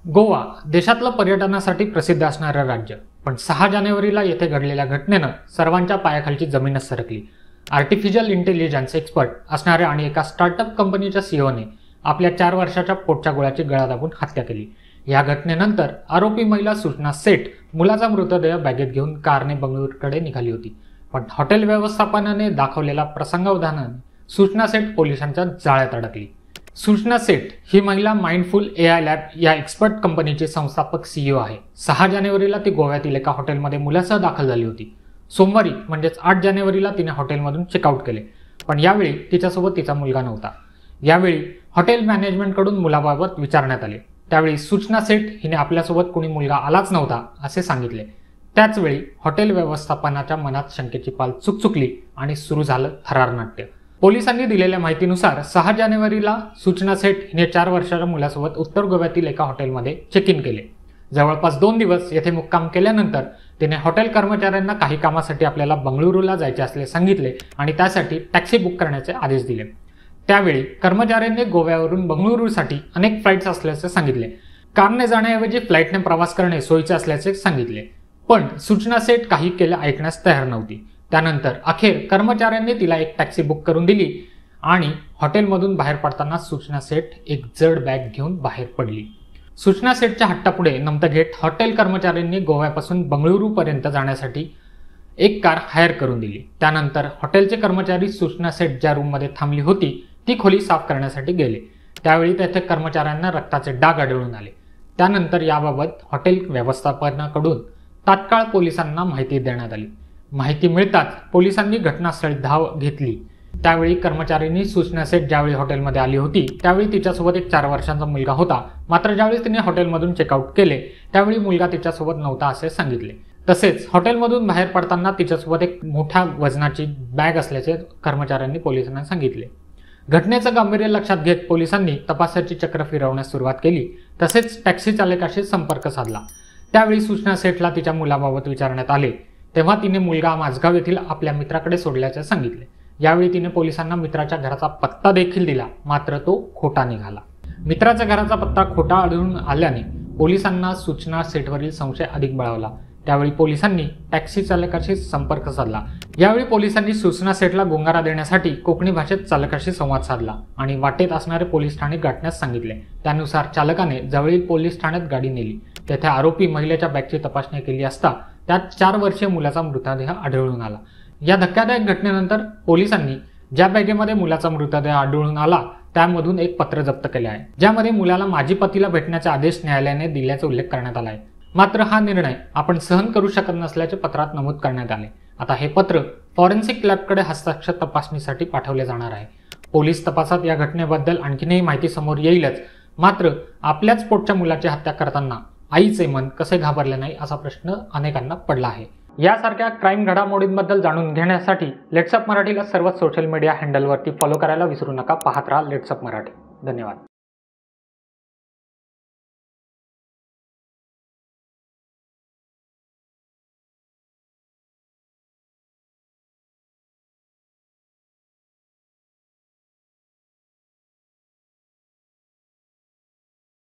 गोवा देशातलं पर्यटनासाठी प्रसिद्ध असणारं राज्य, पण 6 जानेवारीला येथे घडलेल्या घटनेनं सर्वांच्या पायाखालची जमीनच सरकली। आर्टिफिशियल इंटेलिजन्स एक्सपर्ट असणाऱ्या आणि एका स्टार्टअप कंपनीच्या सीईओने आपल्या 4 वर्षाच्या पोटच्या गोळ्याची गळा दाबून हत्या केली। या घटनेनंतर आरोपी महिला सूचना सेठ मुलाचा मृतदेह बॅगेत घेऊन कारने बंगळुरूकडे निघाली होती, पण हॉटेल व्यवस्थापनाने दाखवलेल्या प्रसंगावधानाने सूचना सेठ पोलिसांच्या जाळ्यात अडकली। सूचना सेठ ही महिला माइंडफुल एआय लॅब या एक्सपर्ट कंपनीची संस्थापक सीईओ आहे। 6 जानेवारीला ती गोव्यातील एका हॉटेलमध्ये मुलासह दाखल झाली होती। सोमवारी म्हणजेच 8 जानेवारीला तिने हॉटेलमधून चेकआउट केले, पण यावेळी तिच्यासोबत तिचा मुलगा नव्हता। यावेळी हॉटेल मॅनेजमेंटकडून मुलाबाबत विचारण्यात आले, त्यावेळी सूचना सेठ हिने आपल्यासोबत कोणी मुलगा आलाच नव्हता असे सांगितले। त्याचवेळी हॉटेल व्यवस्थापनाच्या मनात शंकेची पाल चुकचुकली आणि सुरू झालं थरारनाट्य। पोलिसांनी दिलेल्या माहितीनुसार 6 जानेवारीला सूचना सेठ हिने 4 वर्षाच्या मुलासोबत उत्तर गोव्यातील एका हॉटेलमध्ये चेक इन केले। जवळपास 2 दिवस येथे मुक्काम केल्यानंतर तिने हॉटेल कर्मचाऱ्यांना काही कामासाठी आपल्याला बंगळुरूला जायचे असले सांगितले आणि त्यासाठी टॅक्सी बुक करण्याचे आदेश दिले। त्यावेळी कर्मचाऱ्यांनी गोव्यावरून बंगळुरूसाठी अनेक फ्लाइट्स असल्याचे सांगितले। कारने जाण्याऐवजी फ्लाइटने प्रवास करणे सोयीचे असल्याचे सांगितले, पण सूचना सेठ काही केले ऐकण्यास तयार नव्हती। त्यानंतर अखेर कर्मचाऱ्यांनी तिला एक टॅक्सी बुक करून दिली आणि हॉटेलमधून बाहेर पडताना सूचना सेठ एक जड बॅग घेऊन बाहेर पडली। सूचना सेठच्या हट्टापुढे नमतं घेत हॉटेल कर्मचाऱ्यांनी गोव्यापासून बंगळुरूपर्यंत जाण्यासाठी एक कार हायर करून दिली। त्यानंतर हॉटेलचे कर्मचारी सूचना सेठ ज्या रूममध्ये थांबली होती ती खोली साफ करण्यासाठी गेले। त्यावेळी तेथे कर्मचाऱ्यांना रक्ताचे डाग आढळून आले। त्यानंतर याबाबत हॉटेल व्यवस्थापनाकडून तात्काळ पोलिसांना माहिती देण्यात आली। माहिती मिळताच पोलिसांनी घटनास्थळी धाव घेतली। त्यावेळी कर्मचाऱ्यांनी सूचना सेठ ज्यावेळी हॉटेलमध्ये आली होती त्यावेळी तिच्यासोबत एक 4 वर्षांचा मुलगा होता, मात्र ज्यावेळी तिने हॉटेलमधून चेकआउट केले त्यावेळी मुलगा तिच्यासोबत नव्हता असे सांगितले। तसेच हॉटेलमधून बाहेर पडताना तिच्यासोबत एक मोठ्या वजनाची बॅग असल्याचे कर्मचाऱ्यांनी पोलिसांना सांगितले। घटनेचं गांभीर्य लक्षात घेत पोलिसांनी तपासाची चक्र फिरवण्यास सुरुवात केली, तसेच टॅक्सी चालकाशी संपर्क साधला। त्यावेळी सूचना सेठला तिच्या मुलाबाबत विचारण्यात आले, तेव्हा तिने मुलगा माझगाव येथील आपल्या मित्राकडे सोडल्याचे सांगितले। यावेळी तिने पोलिसांना मित्राच्या घराचा पत्ता देखील दिला, मात्र तो खोटा निघाला। मित्राच्या घराचा पत्ता खोटा आढळून आल्याने पोलिसांना सूचना सेठवरील संशय अधिक बळावला। त्यावेळी पोलिसांनी टॅक्सी चालकाशी संपर्क साधला। यावेळी पोलिसांनी सूचना सेठला गुंगारा देण्यासाठी कोकणी भाषेत चालकाशी संवाद साधला आणि वाटेत असणारे पोलीस ठाणे गाठण्यास सांगितले। त्यानुसार चालकाने जवळील पोलीस ठाण्यात गाडी नेली। तेथे आरोपी महिलेच्या बॅगची तपासणी केली असता त्यात 4 वर्षीय मुलाचा मृतदेह आढळून आला। या धक्कादायक घटनेनंतर पोलिसांनी ज्या बॅगेमध्ये मुलाचा मृतदेह आढळून आला त्यामधून एक पत्र जप्त केले आहे, ज्यामध्ये मुलाला माजी पतीला भेटण्याचे आदेश न्यायालयाने दिल्याचा उल्लेख करण्यात आला आहे। मात्र हा निर्णय आपण सहन करू शकत नसल्याचे पत्रात नमूद करण्यात आले। आता हे पत्र फॉरेन्सिक लॅबकडे हस्ताक्षर तपासणीसाठी पाठवले जाणार आहे। पोलीस तपासात या घटनेबद्दल आणखीनही माहिती समोर येईलच, मात्र आपल्याच पोटच्या मुलाची हत्या करताना आईचे मन कसे घाबरले नाही असा प्रश्न अनेकांना पडला आहे। यासारख्या क्राईम घडामोडींबद्दल जाणून घेण्यासाठी लेट्स अप मराठीला सर्व सोशल मीडिया हँडलवरती फॉलो करायला विसरू नका। पाहत राहा लेट्स अप मराठी। धन्यवाद।